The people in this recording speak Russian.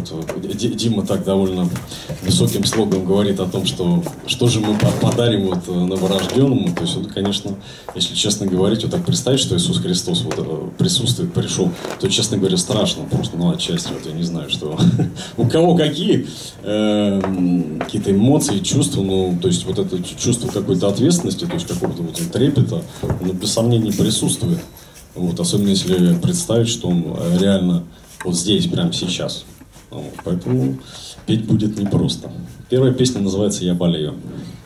вот Дима так довольно высоким слогом говорит о том, что же мы подарим вот новорожденному. То есть, вот, конечно, если честно говорить, вот так представить, что Иисус Христос вот присутствует, пришел, то, честно говоря, страшно просто, ну, отчасти, вот я не знаю, что у кого какие какие-то эмоции, чувства, ну, то есть вот это чувство какой-то ответственности, то есть какого-то вот трепета, оно без сомнений присутствует. Вот, особенно если представить, что он реально вот здесь, прямо сейчас. Вот, поэтому петь будет непросто. Первая песня называется «Я болею».